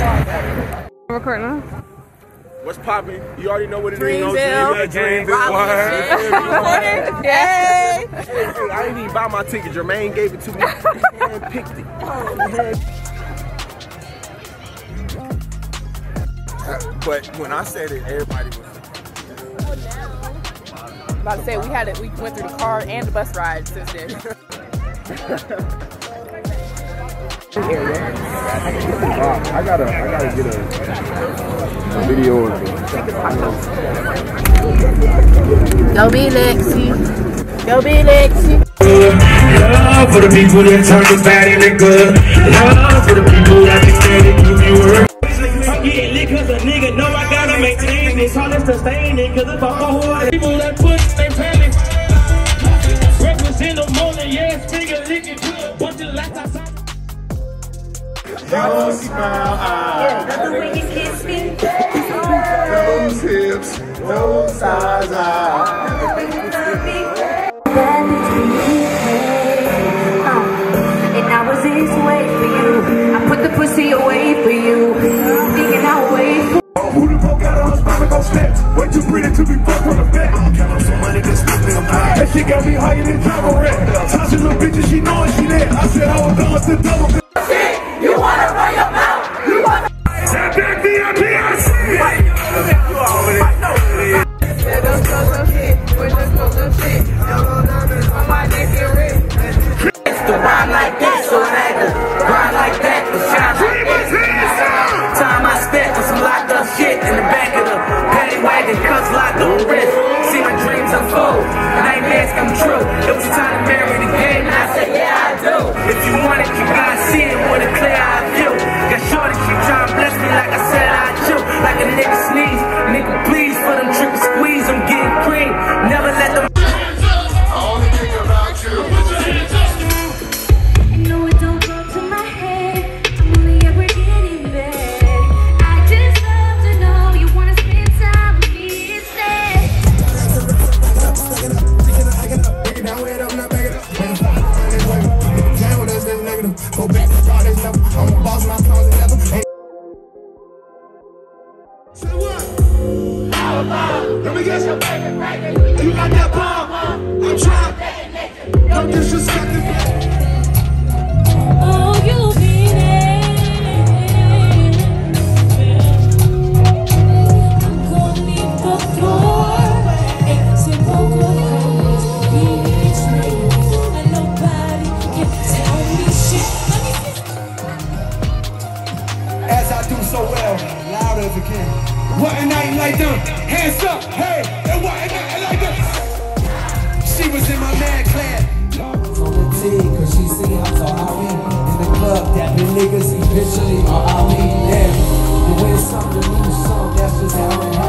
Recording now? What's poppin'? You already know what it is. Dreamville. Dreamville. Yay! I didn't even buy my ticket. Jermaine gave it to me. And picked it. But when I said it, everybody was. I'm about to say we went through the car and the bus ride since then. I gotta get a video of it. Go be Lexi. Go be Lexi. Love for the people that turn the bad into good. Love for the people that just stand and give you work. I'm getting lit cause a nigga know I gotta maintain it. Call it sustaining cause if I'm a people that put they panic. Breakfast in the morning, yeah, finger licking good. Bunch of lights outside. No smile eyes. Love the way you kiss me. Those hips, those size eyes. And I was this way for you. I put the pussy away for you. Thinking I'll wait for Who the fuck got on stomach on steps? Way too pretty to be fucked on the back. Count on some money that's split me on back. That shit got me higher than travel rent. Tasha little bitch, she knowin' she there. I said I was going to double. you wanna run your mouth? You wanna That back VIP, I see it. You already know it is. To rhyme like that, so I had to grind like that, to shine like that. Time I spent with some locked up shit in the back of the paddy wagon, cuts locked on wrist. See my dreams unfold, nightmares come true. It was time to marry the game, and I said, yeah, I do. If you want it, you gotta see it with a clear eye view. Got shorty, she trying to bless me like I said I do. Like a nigga sneeze, nigga please for them triple squeeze, I'm getting cream. Never let them. I only think about you. No, it don't go to my head. I'm only ever getting bad. I just love to know you wanna spend time with me instead. Let me guess your favorite record. You got that bomb? I'm trying. Don't disrespect it. Oh, you'll be there. I'm gonna leave the floor. It's a vocal chords, beach names, and nobody can tell me shit. As I do so well, loud as I can. Wasn't nothing like them. Hands up, hey, it wasn't nothing like them. She was in my man clan. On the team, cause she see I'm so happy. In the club, dapping niggas eventually are out me. Damn, you win some, you lose some, that's just how it happens.